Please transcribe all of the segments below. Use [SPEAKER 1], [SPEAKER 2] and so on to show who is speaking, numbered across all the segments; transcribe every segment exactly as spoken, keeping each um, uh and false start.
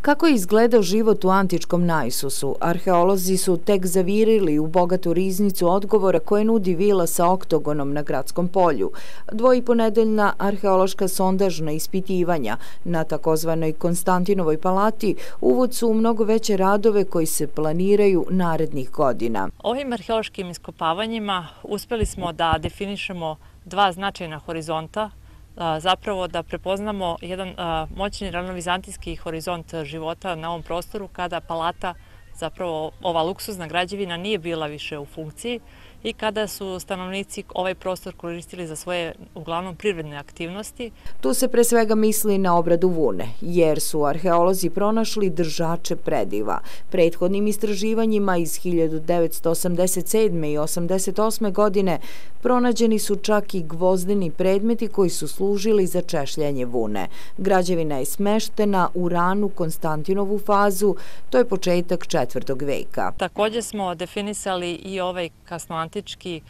[SPEAKER 1] Kako je izgledao život u antičkom Naisusu, arheolozi su tek zavirili u bogatu riznicu odgovora koje nudi vila sa oktogonom na gradskom polju, dvojiponedeljna arheološka sondažna ispitivanja na takozvanoj Konstantinovoj palati uvod su u mnogo veće radove koji se planiraju narednih godina.
[SPEAKER 2] Ovim arheološkim iskopavanjima uspeli smo da definišemo dva značajna horizonta, zapravo da prepoznamo jedan moćni ranovizantijski horizont života na ovom prostoru kada palata, zapravo ova luksuzna građevina, nije bila više u funkciji i kada su stanovnici ovaj prostor koristili za svoje uglavnom privredne aktivnosti.
[SPEAKER 1] Tu se pre svega misli na obradu vune, jer su arheolozi pronašli držače prediva. Prethodnim istraživanjima iz hiljadu devetsto osamdeset sedme i osamdeset osme godine pronađeni su čak i gvozdeni predmeti koji su služili za češljanje vune. Građevina je smeštena u ranu Konstantinovu fazu, to je početak četvrtog veka.
[SPEAKER 2] Također smo definisali i ovaj kasnoantički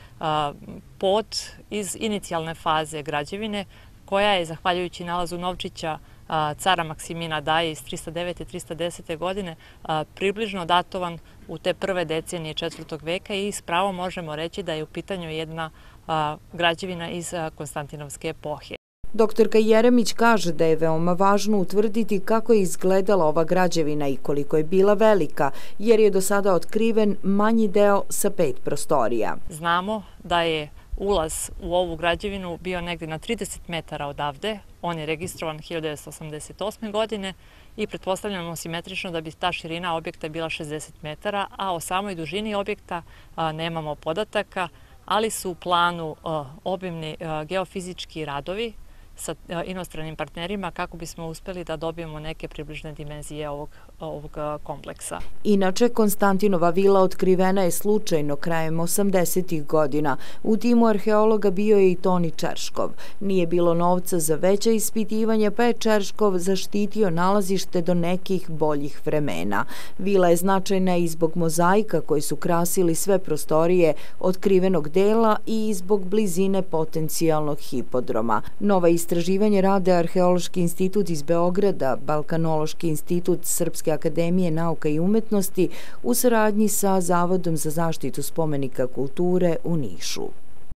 [SPEAKER 2] pod iz inicijalne faze građevine, koja je, zahvaljujući nalazu novčića cara Maksimina Daje iz trista devete i trista desete godine, približno datovan u te prve decenije četvrtog veka i s pravom možemo reći da je u pitanju jedna građevina iz Konstantinovske epohe.
[SPEAKER 1] Doktorka Jeremić kaže da je veoma važno utvrditi kako je izgledala ova građevina i koliko je bila velika, jer je do sada otkriven manji deo sa pet prostorija.
[SPEAKER 2] Znamo da je ulaz u ovu građevinu bio negde na trideset metara odavde. On je registrovan hiljadu devetsto osamdeset osme godine i pretpostavljamo simetrično da bi ta širina objekta bila šezdeset metara, a o samoj dužini objekta nemamo podataka, ali su u planu obimni geofizički radovi sa inostranim partnerima kako bismo uspeli da dobijemo neke približne dimenzije ovog, ovog kompleksa.
[SPEAKER 1] Inače, Konstantinova vila otkrivena je slučajno krajem osamdesetih godina. U timu arheologa bio je i Toni Čerškov. Nije bilo novca za veća ispitivanja, pa je Čerškov zaštitio nalazište do nekih boljih vremena. Vila je značajna i zbog mozaika koji su krasili sve prostorije otkrivenog dela i zbog blizine potencijalnog hipodroma. Nova istraživanje rade Arheološki institut iz Beograda, Balkanološki institut Srpske akademije nauka i umetnosti u saradnji sa Zavodom za zaštitu spomenika kulture u Nišu.